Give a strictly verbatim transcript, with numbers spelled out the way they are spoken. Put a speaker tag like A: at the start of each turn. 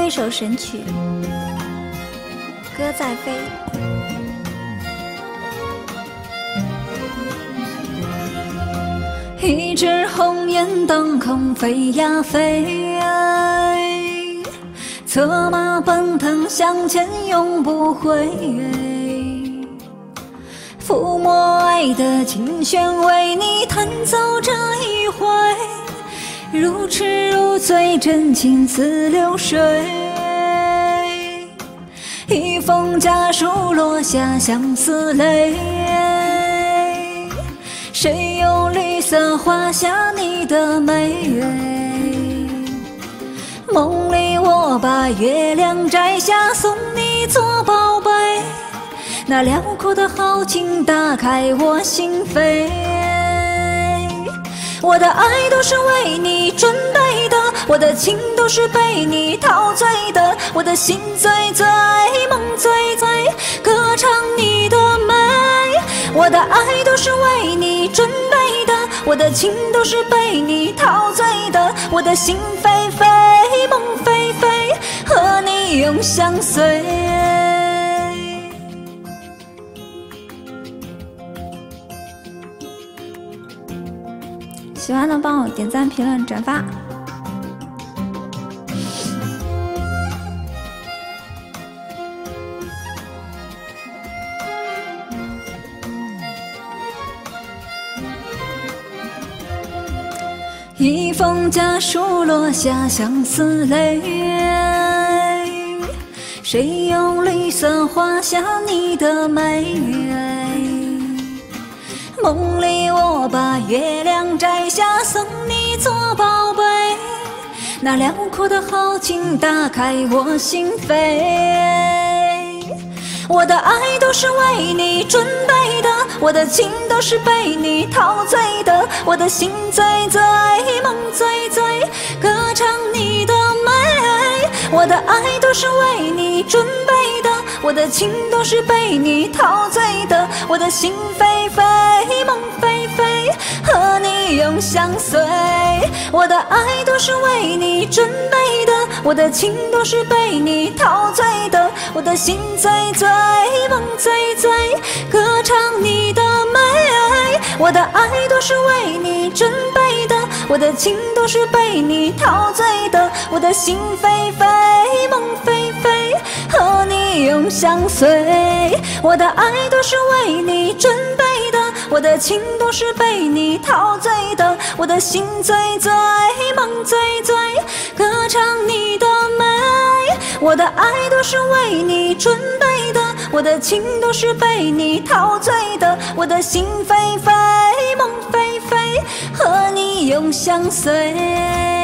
A: 一首神曲，歌在飞。一只红雁当空飞呀飞，策马奔腾向前永不回。抚摸爱的琴弦，为你弹奏这一回，如痴如醉，真情似流水。一封家书落下相思泪，谁用绿色画下你的美？梦里我把月亮摘下，送你做宝贝。那辽阔的豪情打开我心扉，我的爱都是为你准备的，我的情都是被你陶醉的，我的心醉醉，梦醉醉，歌唱你的美。我的爱都是为你准备的，我的情都是被你陶醉的，我的心飞飞，梦飞飞，和你永相随。喜欢的帮我点赞、评论、转发。一封家书落下相思泪，谁用绿色画下你的美？梦里我把月亮摘下，送你做宝贝。那辽阔的豪情打开我心扉，我的爱都是为你准备的，我的情都是被你陶醉的，我的心醉醉，梦醉醉，歌唱你的美。我的爱都是为你准备的，我的情都是被你陶醉的，我的心飞飞，梦飞飞，和你永相随。我的爱都是为你准备的，我的情都是被你陶醉的，我的心醉醉，梦醉醉，歌唱你的美。我的爱都是为你准备的，我的情都是被你陶醉的，我的心飞飞，梦飞飞，和你永相随。我的爱都是为你准备的，我的情都是被你陶醉的，我的心醉醉，梦醉醉，歌唱你的美。我的爱都是为你准备的，我的情都是被你陶醉的，我的心飞飞，梦飞飞，和你永相随。